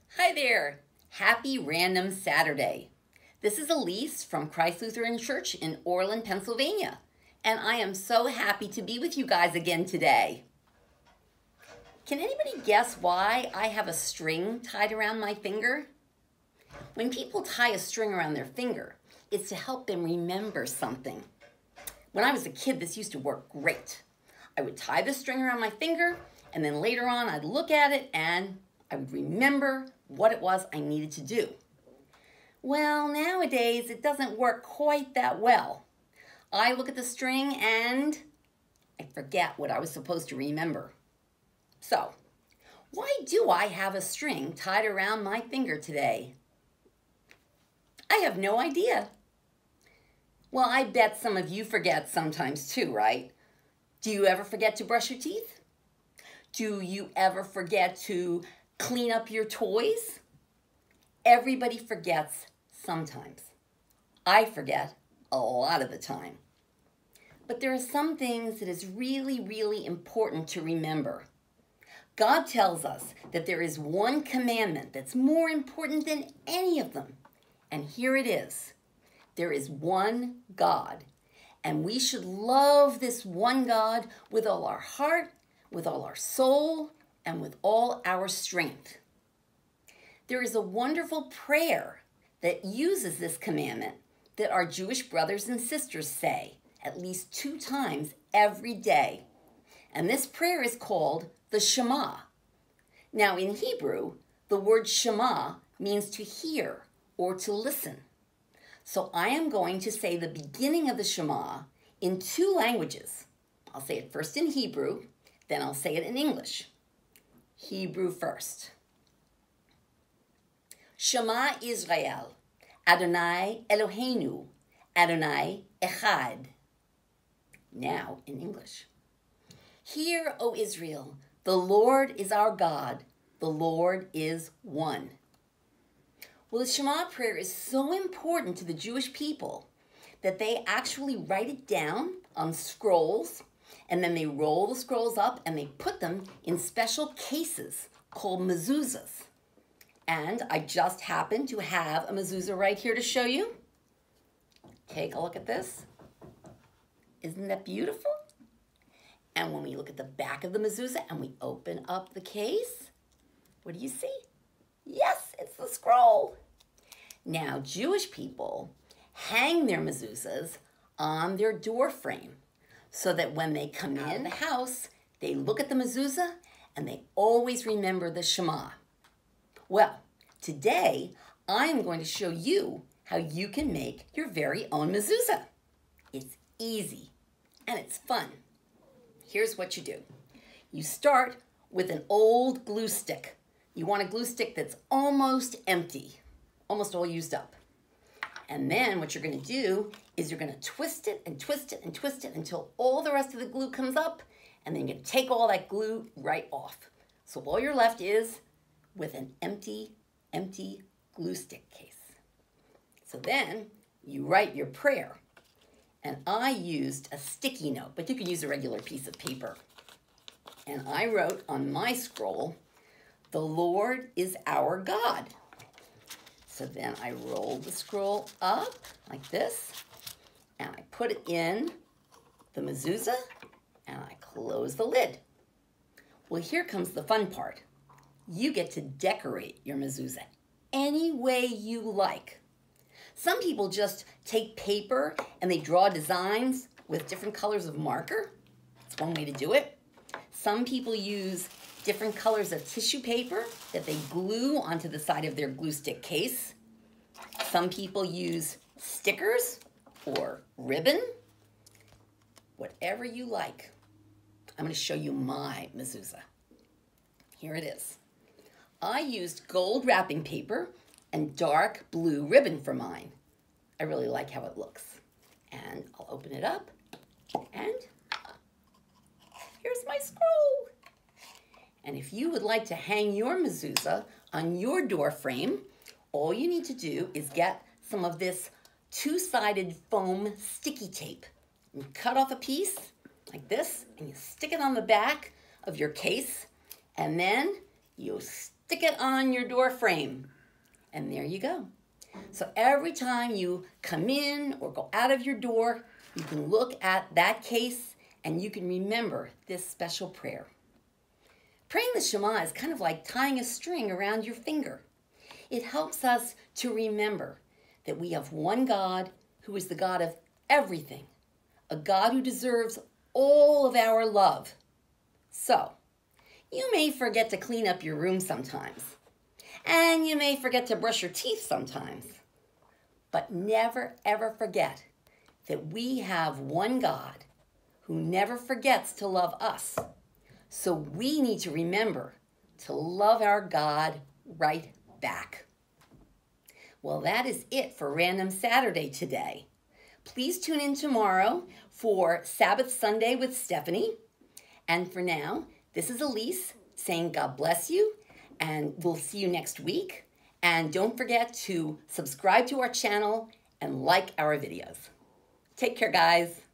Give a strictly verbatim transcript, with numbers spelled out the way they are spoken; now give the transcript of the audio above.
Hi there. Happy Random Saturday. This is Elise from Christ Lutheran Church in Orland, Pennsylvania, and I am so happy to be with you guys again today. Can anybody guess why I have a string tied around my finger? When people tie a string around their finger, it's to help them remember something. When I was a kid, this used to work great. I would tie the string around my finger, and then later on I'd look at it and I would remember what it was I needed to do. Well, nowadays it doesn't work quite that well. I look at the string and I forget what I was supposed to remember. So, why do I have a string tied around my finger today? I have no idea. Well, I bet some of you forget sometimes too, right? Do you ever forget to brush your teeth? Do you ever forget to clean up your toys? Everybody forgets sometimes. I forget a lot of the time. But there are some things that is really, really important to remember. God tells us that there is one commandment that's more important than any of them. And here it is. There is one God. And we should love this one God with all our heart, with all our soul, and with all our strength. There is a wonderful prayer that uses this commandment that our Jewish brothers and sisters say at least two times every day. And this prayer is called the Shema. Now in Hebrew, the word Shema means to hear or to listen. So I am going to say the beginning of the Shema in two languages. I'll say it first in Hebrew, then I'll say it in English. Hebrew first. Shema Israel, Adonai Eloheinu, Adonai Echad. Now in English. Hear, O Israel, the Lord is our God, the Lord is one. Well, the Shema prayer is so important to the Jewish people that they actually write it down on scrolls, and then they roll the scrolls up and they put them in special cases called mezuzahs. And I just happen to have a mezuzah right here to show you. Take a look at this. Isn't that beautiful? And when we look at the back of the mezuzah and we open up the case, what do you see? Yes, it's the scroll. Now, Jewish people hang their mezuzahs on their door frame so that when they come in the house, they look at the mezuzah and they always remember the Shema. Well, today I'm going to show you how you can make your very own mezuzah. It's easy and it's fun. Here's what you do. You start with an old glue stick. You want a glue stick that's almost empty, almost all used up. And then what you're going to do is you're going to twist it and twist it and twist it until all the rest of the glue comes up, and then you're going to take all that glue right off. So all you're left is with an empty, empty glue stick case. So then you write your prayer. And I used a sticky note, but you could use a regular piece of paper. And I wrote on my scroll, "The Lord is our God." So then I rolled the scroll up like this, and I put it in the mezuzah, and I close the lid. Well, here comes the fun part. You get to decorate your mezuzah any way you like. Some people just take paper and they draw designs with different colors of marker. That's one way to do it. Some people use different colors of tissue paper that they glue onto the side of their glue stick case. Some people use stickers or ribbon. Whatever you like. I'm going to show you my mezuzah. Here it is. I used gold wrapping paper and dark blue ribbon for mine. I really like how it looks. And I'll open it up, and here's my scroll. And if you would like to hang your mezuzah on your door frame, all you need to do is get some of this two-sided foam sticky tape. You cut off a piece like this, and you stick it on the back of your case, and then you stick it on your door frame. And there you go. So every time you come in or go out of your door, you can look at that case and you can remember this special prayer. Praying the Shema is kind of like tying a string around your finger. It helps us to remember that we have one God who is the God of everything, a God who deserves all of our love. So, you may forget to clean up your room sometimes, and you may forget to brush your teeth sometimes, but never ever forget that we have one God who never forgets to love us. So we need to remember to love our God right back. Well, that is it for Random Saturday today. Please tune in tomorrow for Sabbath Sunday with Stephanie. And for now, this is Elise saying God bless you, and we'll see you next week. And don't forget to subscribe to our channel and like our videos. Take care, guys.